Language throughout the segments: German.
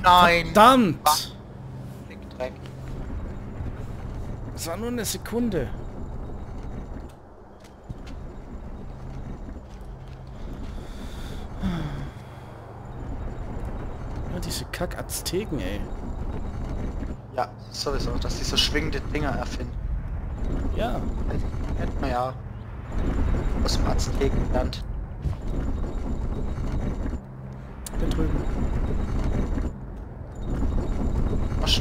Nein! Verdammt! Dreck. Das war nur eine Sekunde. Ja, diese Kack-Azteken, ey. Ja, sowieso, dass die so schwingende Dinger erfinden. Ja. Hätten wir ja aus dem Aztekenland. Ich bin drüben. Waschen.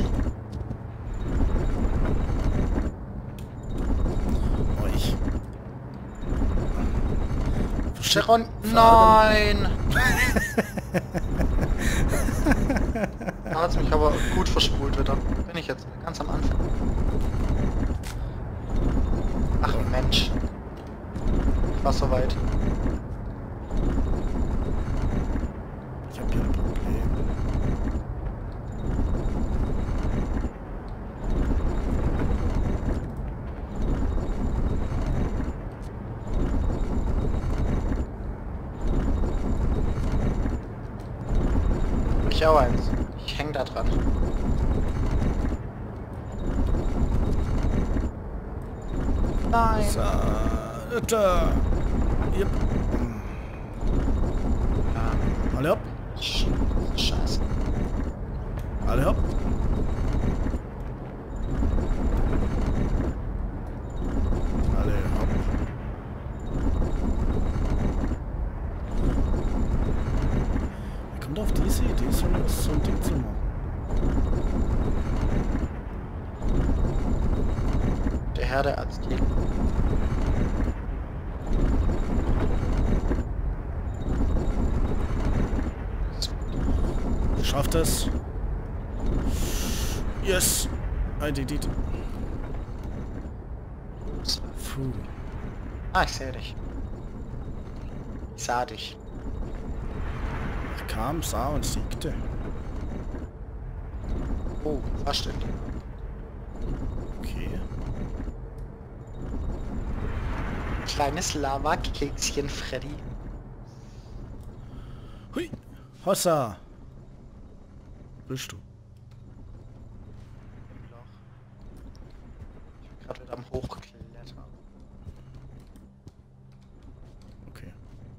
Oh, ich. Sharon, nein! Da hat's mich aber gut verspult wieder. Bin ich jetzt ganz am Anfang. Ach Mensch. Ich war so weit. Ich hab hier ein Problem. Ich auch eins. Ich häng da dran. Nein. So, da. Yep. Alle hopp. Scheiße. Alle hopp. Alle hopp. Wie kommt auf diese Idee, so ein Ding zu machen? Der Herr der Azteken. Schafft es. Yes. I did it. Puh. Ah, ich sehe dich. Ich sah dich. Er kam, sah und siegte. Oh, fast in die. Okay. Kleines Lava-Kekschen, Freddy. Hui. Hossa. Bist du? Im Loch. Ich bin gerade wieder am Hochklettern. Okay.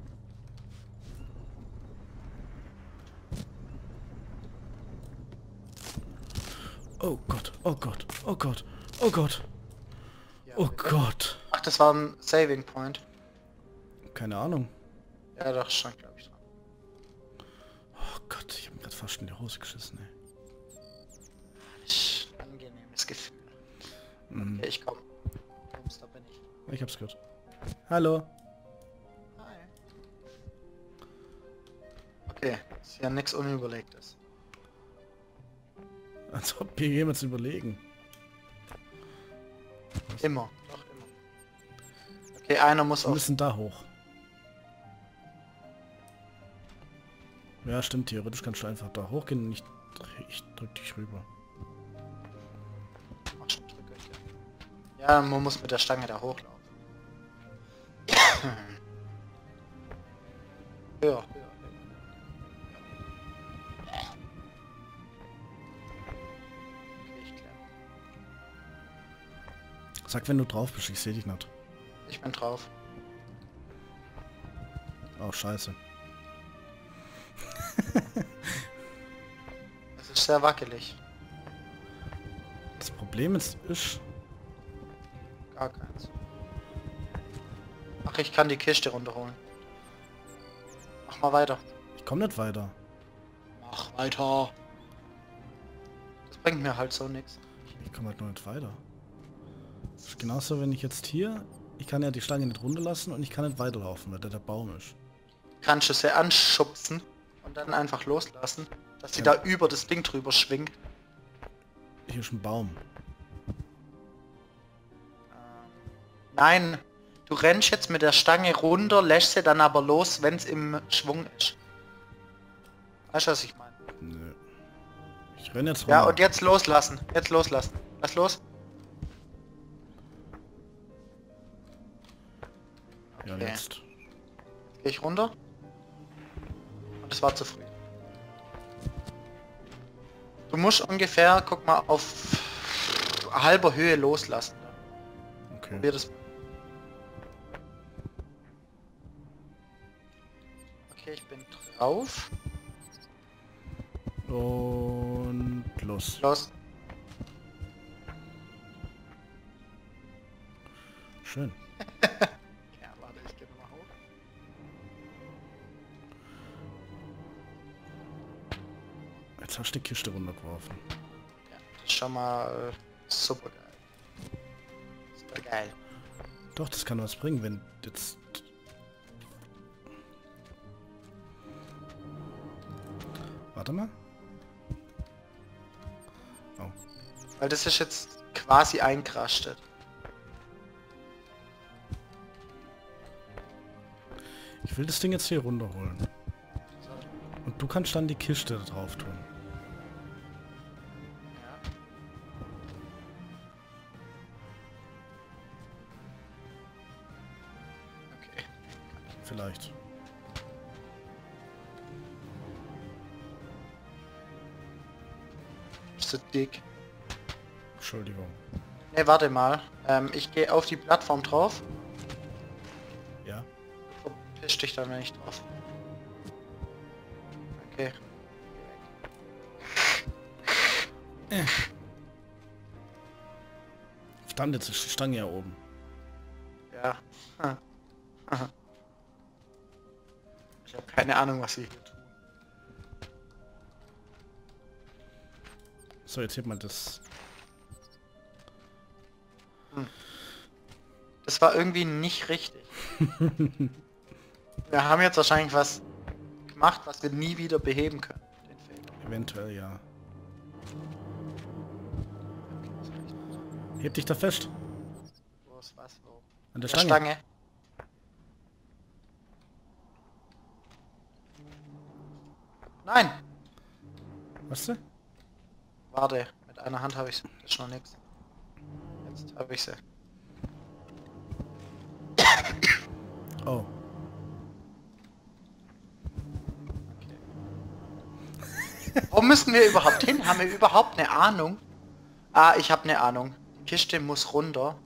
Oh Gott, oh Gott, oh Gott, oh Gott, Ja, oh Gott. ach, das war ein Saving Point. Keine Ahnung. Ja, doch, schon, glaube ich, dran. Oh Gott, ich habe mir gerade fast in die Hose geschissen, ey. Angenehmes Gefühl. Mhm. Okay, ich komm. Ups, da bin ich. Ich hab's gehört. Hallo. Hi. Okay, ist ja nichts Unüberlegtes. Als ob hier jemand überlegen. Immer, doch immer. Okay, einer muss Wir auf... müssen da hoch. Ja, stimmt, theoretisch kannst du einfach da hochgehen und ich drück dich rüber. Ach, schon drücke ich, ja. Ja, man muss mit der Stange da hochlaufen. Höher, höher, höher. Okay, ich klemme. Sag, wenn du drauf bist, ich sehe dich nicht. Ich bin drauf. Oh, scheiße. Es ist sehr wackelig. Das Problem ist... Gar keins. Ach, ich kann die Kiste runterholen. Mach mal weiter. Ich komme nicht weiter. Mach weiter. Das bringt mir halt so nichts. Ich komme halt nur nicht weiter. Das ist genauso, wenn ich jetzt hier... Ich kann ja die Stange nicht runterlassen und ich kann nicht weiterlaufen, weil da der Baum ist. Kannst du sie anschubsen und dann einfach loslassen, dass sie Ja. da über das Ding drüber schwingt. Hier ist ein Baum. Nein, du rennst jetzt mit der Stange runter, lässt sie dann aber los, wenn es im Schwung ist. Weißt du, was ich meine? Nö. Ich renne jetzt Ja, runter. und jetzt loslassen. Jetzt loslassen. Lass los. Ja, Okay. jetzt. Gehe ich runter. Und es war zu früh. Du musst ungefähr, guck mal, auf halber Höhe loslassen. Okay. Probier das. Okay, ich bin drauf. Und los. Los. Schön. Ja, warte, ich gehe nochmal hoch. Jetzt hast du die Kiste runtergeworfen. Ja, das ist schon mal super geil. Super geil. Doch, das kann was bringen, wenn jetzt... Warte mal. Oh. Weil das ist jetzt quasi eingerastet. Ich will das Ding jetzt hier runterholen. Und du kannst dann die Kiste da drauf tun. Ja. Okay. Vielleicht. Ist so dick. Entschuldigung. Ne, warte mal. Ich gehe auf die Plattform drauf. Ja? Verpiss dich dann, wenn ich drauf. Okay. Verdammt, jetzt ist die Stange ja oben. Ja. Ich habe keine Ahnung, was sie hier tun. So, jetzt hebt man das. Das war irgendwie nicht richtig. Wir haben jetzt wahrscheinlich was gemacht, was wir nie wieder beheben können. Den Fehler. Eventuell, ja. Heb dich da fest. Wo ist was? Wo? An der Der Stange. Stange. Nein! Weißt du? Warte, mit einer Hand habe ich sie. Das ist noch nichts. Jetzt habe ich sie. Oh. Wo müssen wir überhaupt hin? Haben wir überhaupt eine Ahnung? Ah, ich habe eine Ahnung. Die Kiste muss runter.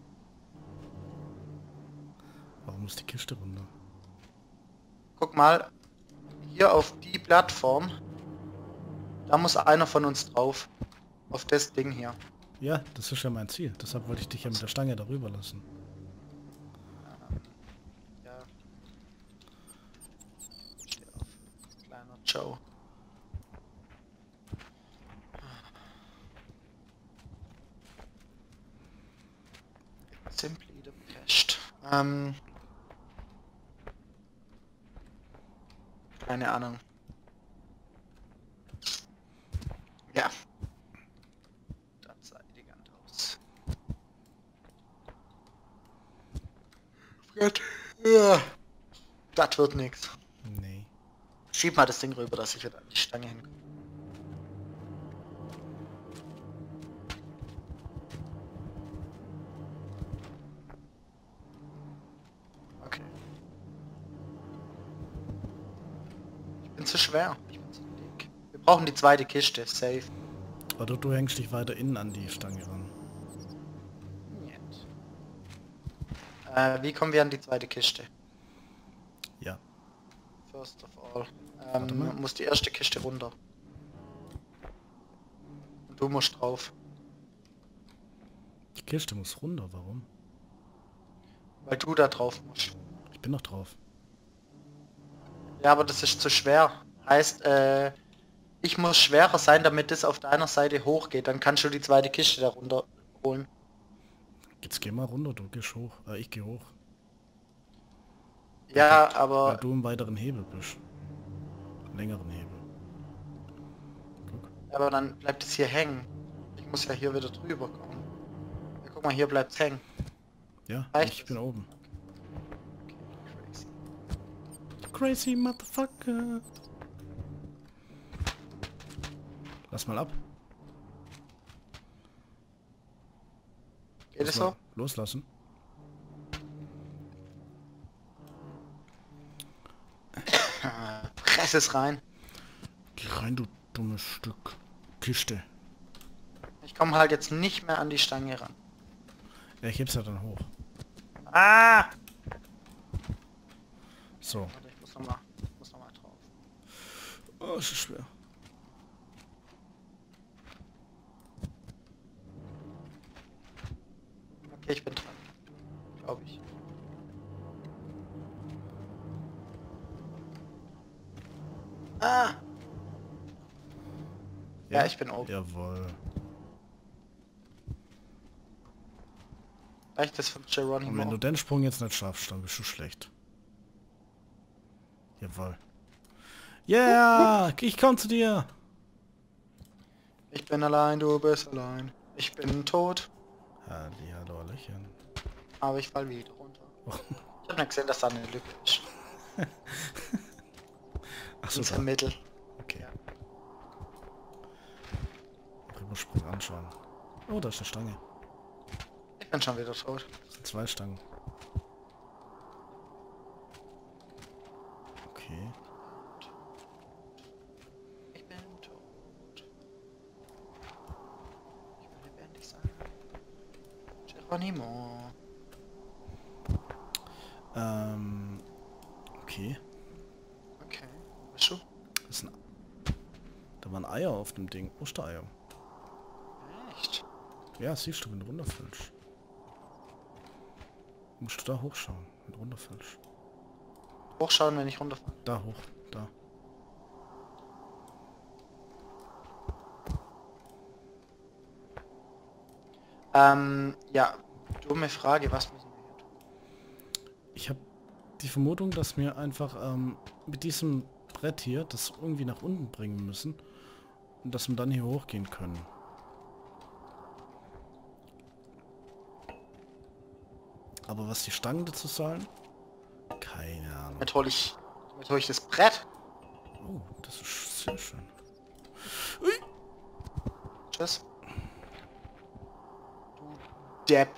Warum muss die Kiste runter? Guck mal. Hier auf die Plattform. Da muss einer von uns drauf. Auf das Ding hier. Ja, das ist ja mein Ziel. Deshalb wollte ich dich ja mit der Stange darüber lassen. Ja. Steh auf. Kleiner Joe. Simply the best. Keine Ahnung. Ja. Das sah elegant aus. Gut. Ja. Das wird nix. Nee. Schieb mal das Ding rüber, dass ich wieder an die Stange hinkomme. Okay. Ich bin zu schwer. Ich bin zu dick. Wir brauchen die zweite Kiste. Safe. Oder du hängst dich weiter innen an die Stange ran. Nicht. Wie kommen wir an die zweite Kiste? Ja. First of all. Warte mal. Muss die erste Kiste runter. Und du musst drauf. Die Kiste muss runter, warum? Weil du da drauf musst. Ich bin noch drauf. Ja, aber das ist zu schwer. Heißt, ich muss schwerer sein, damit das auf deiner Seite hochgeht. Dann kannst du die zweite Kiste da runter holen. Jetzt geh mal runter, du gehst hoch. Ich geh hoch. Ja, Weil aber du im weiteren Hebel bist. Im längeren Hebel. Guck. aber dann bleibt es hier hängen. Ich muss ja hier wieder drüber kommen. Ja, guck mal, hier bleibt's hängen. Ja, Reicht ich es? bin oben. Crazy. Crazy Motherfucker. Lass mal ab. Geht es Lass mal so? loslassen. Press es rein. Geh rein, du dummes Stück Kiste. Ich komme halt jetzt nicht mehr an die Stange ran. Ja, ich heb's ja dann hoch. Ah! So. Warte, ich muss nochmal drauf. Oh, ist schwer. Okay, ich bin dran. Glaube ich. Ah! Ja, ich bin oben. Jawohl. Reicht das von Und wenn Geronimo? du den Sprung jetzt nicht schaffst, dann bist du schlecht. Jawohl. Yeah! Ich komm zu dir! Ich bin allein, du bist allein. Ich bin tot, Hallo, Hallöchen. aber ich fall wieder runter. Ich habe nicht gesehen, dass da eine Lücke ist. Achso, Ins Mittel. okay. Ja. Sprung anschauen. Oh, da ist eine Stange. Ich bin schon wieder tot. Das sind 2 Stangen. Okay. Ich bin tot. Ich will lebendig sein. Geronimo. Okay. Okay, wo bist du? Das ist ein, da waren Eier auf dem Ding. Ostereier. Echt? Ja, siehst du, wenn du runterfällst. Musst du da hochschauen, wenn du runterfällst. Hochschauen, wenn ich runterfahre. Da hoch, da. Ja, dumme Frage, was müssen wir hier tun? Ich habe die Vermutung, dass wir einfach mit diesem Brett hier das irgendwie nach unten bringen müssen und dass wir dann hier hochgehen können. Aber was die Stangen dazu sollen? Keine Ahnung. Damit hol ich das Brett. Oh, das ist sehr schön. Tschüss. Du Depp.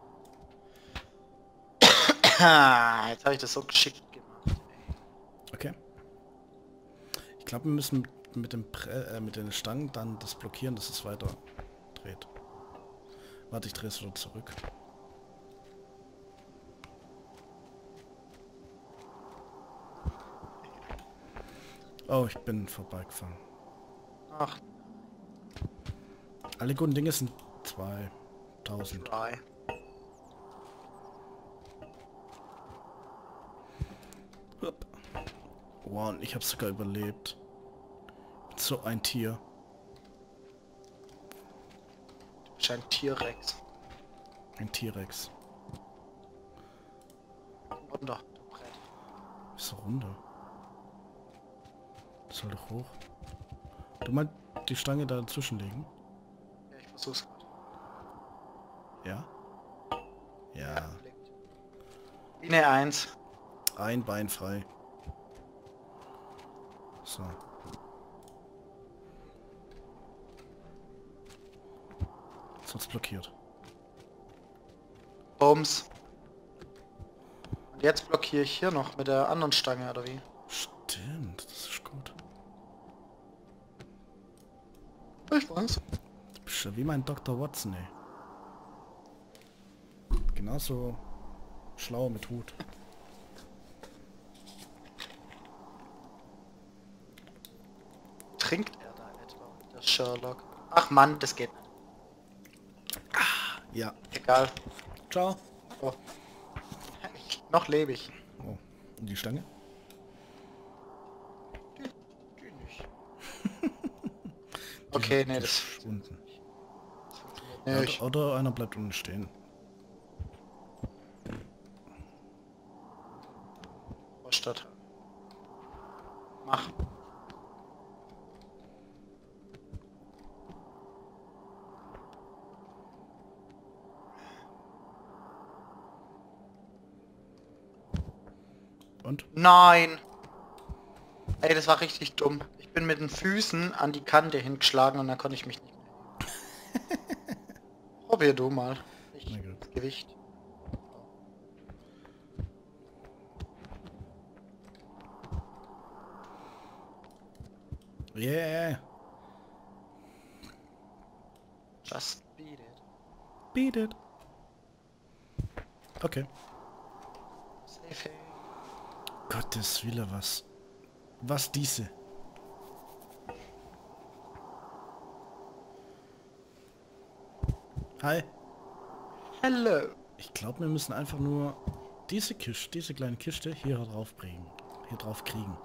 Jetzt habe ich das so geschickt gemacht. Okay. Ich glaube, wir müssen mit mit den Stangen dann das blockieren, dass es weiter dreht. Warte, ich drehe es wieder zurück. Oh, ich bin vorbeigefahren. Ach, Alle guten Dinge sind 2000. drei. Hup. Wow, und ich habe sogar überlebt. So ein Tier. Du bist ein T-Rex. Ein T-Rex. Runter, du Brett. Ist runter. Das soll doch hoch. Du meinst die Stange da dazwischen legen? Ja, ich versuch's gerade. Ja? Ja. Wie eine 1. Ein Bein frei. So. Jetzt wird's blockiert. Bums. Und jetzt blockiere ich hier noch mit der anderen Stange, oder wie? Stimmt, das ist gut. Ich weiß. Du bist ja wie mein Dr. Watson, ey. Genauso schlau mit Hut. Trinkt er da etwa, der Sherlock? Ach Mann, das geht nicht. Ja. Egal. Ciao. Oh. Noch lebe ich. Oh. Und die Stange? Die nicht. Okay, nee, das ist unten. nee, ich, Oder einer bleibt unten stehen. Stadt. Mach. Und? Nein! Ey, das war richtig dumm. Ich bin mit den Füßen an die Kante hingeschlagen und dann konnte ich mich nicht mehr heben. Probier du mal. Ich Na gut. das Gewicht. Yeah. Just beat it. Beat it. Okay. Safe. Gottes Wille, was? Was diese? Hi. Hello. Ich glaube, wir müssen einfach nur diese Kiste, diese kleine Kiste hier drauf bringen. Hier drauf kriegen.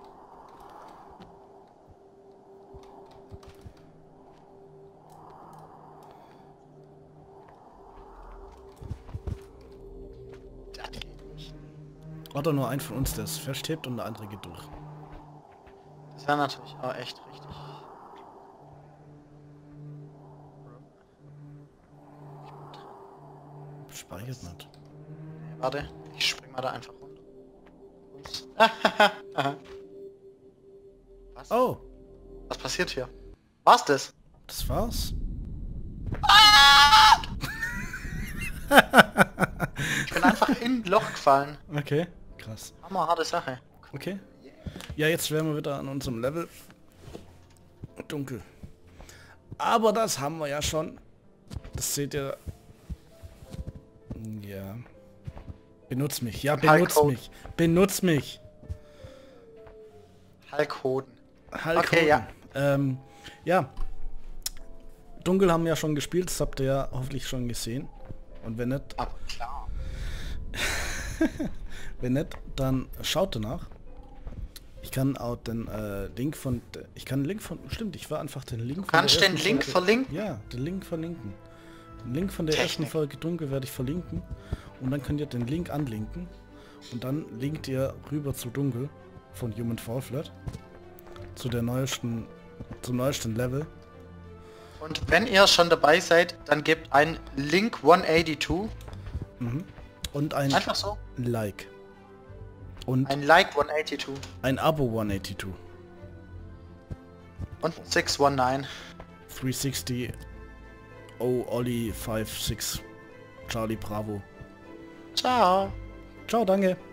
Das geht nicht. Oder nur ein von uns, der es festhebt und der andere geht durch. Das wäre natürlich auch echt richtig. Speichert nicht. Nee, warte, ich spring mal da einfach runter. Ups. Was? Oh, Was passiert hier? War's das? das war's. Ich bin einfach in ein Loch gefallen. Okay, krass. Hammerharte Sache. Okay. Ja, jetzt wären wir wieder an unserem Level. Dunkel. Aber das haben wir ja schon. Das seht ihr. Ja. Benutz mich. Ja, benutz Hulk mich. Benutz mich. Hulk Hoden. Hulk Okay, ja. Hogan. Ja. Dunkel haben wir ja schon gespielt. Das habt ihr ja hoffentlich schon gesehen. Und wenn nicht, Aber klar. wenn nicht, dann schaut danach. Ich kann auch den Link von... Ich kann den Link von... Stimmt, ich war einfach den Link... Kannst den Link verlinken? Ja, den Link verlinken. Den Link von der ersten Technik. Folge Dunkel werde ich verlinken. Und dann könnt ihr den Link anlinken. Und dann linkt ihr rüber zu Dunkel von Human Fall Flat. Zu der neuesten... Zum neuesten Level. Und wenn ihr schon dabei seid, dann gebt ein Link 182. Und ein Einfach so. Like. Und Ein Like 182. ein Abo 182. Und 619. 360 Ollie 56 Charlie Bravo. Ciao. Ciao, danke.